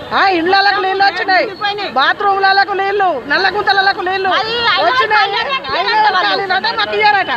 ఇళ్ళకు నీళ్ళు వచ్చినాయి, బాత్రూమ్లకు నీళ్లు, నల్ల గుంతలకు నీళ్లు వచ్చినాయి. మాకు ఇయ్యారట.